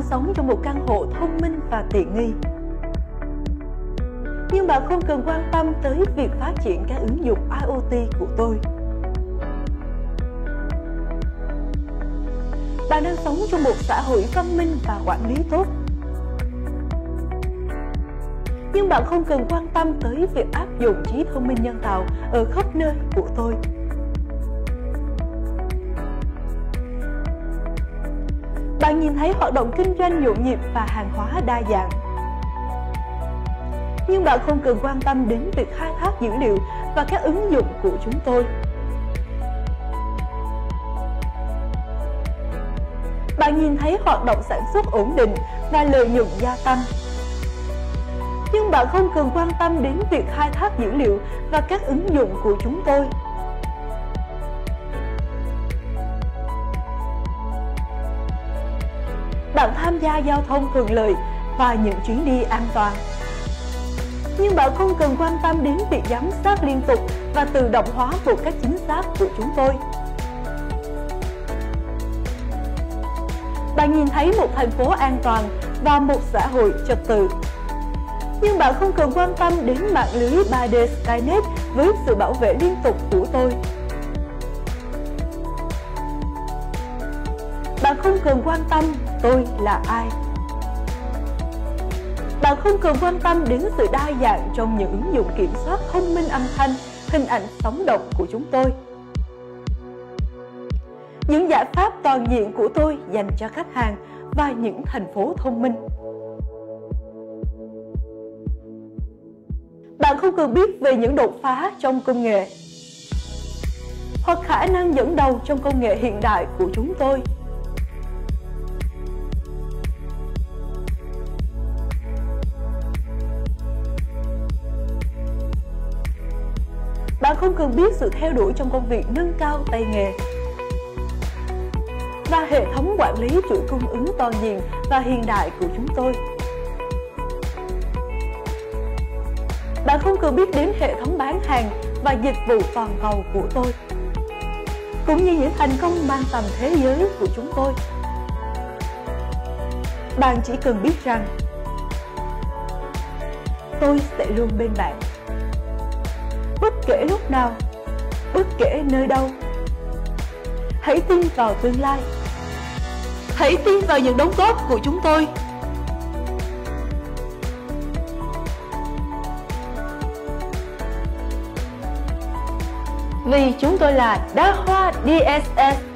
sống trong một căn hộ thông minh và tiện nghi. Nhưng bạn không cần quan tâm tới việc phát triển các ứng dụng IoT của tôi. Bạn đang sống trong một xã hội văn minh và quản lý tốt. Nhưng bạn không cần quan tâm tới việc áp dụng trí thông minh nhân tạo ở khắp nơi của tôi. Bạn nhìn thấy hoạt động kinh doanh nhộn nhịp và hàng hóa đa dạng. Nhưng bạn không cần quan tâm đến việc khai thác dữ liệu và các ứng dụng của chúng tôi. Bạn nhìn thấy hoạt động sản xuất ổn định và lợi nhuận gia tăng. Nhưng bạn không cần quan tâm đến việc khai thác dữ liệu và các ứng dụng của chúng tôi. Bạn tham gia giao thông thuận lợi và những chuyến đi an toàn. Nhưng bạn không cần quan tâm đến việc giám sát liên tục và tự động hóa một cách chính xác của chúng tôi. Bạn nhìn thấy một thành phố an toàn và một xã hội trật tự. Nhưng bạn không cần quan tâm đến mạng lưới 3D Skynet với sự bảo vệ liên tục của tôi. Bạn không cần quan tâm tôi là ai. Bạn không cần quan tâm đến sự đa dạng trong những ứng dụng kiểm soát thông minh âm thanh, hình ảnh sống động của chúng tôi. Những giải pháp toàn diện của tôi dành cho khách hàng và những thành phố thông minh. Bạn không cần biết về những đột phá trong công nghệ hoặc khả năng dẫn đầu trong công nghệ hiện đại của chúng tôi. Bạn không cần biết sự theo đuổi trong công việc nâng cao tay nghề và hệ thống quản lý chuỗi cung ứng toàn diện và hiện đại của chúng tôi. Bạn không cần biết đến hệ thống bán hàng và dịch vụ toàn cầu của tôi, cũng như những thành công mang tầm thế giới của chúng tôi. Bạn chỉ cần biết rằng tôi sẽ luôn bên bạn, bất kể lúc nào, bất kể nơi đâu. Hãy tin vào tương lai. Hãy tin vào những đóng góp của chúng tôi. Vì chúng tôi là Đa Hoa DSS.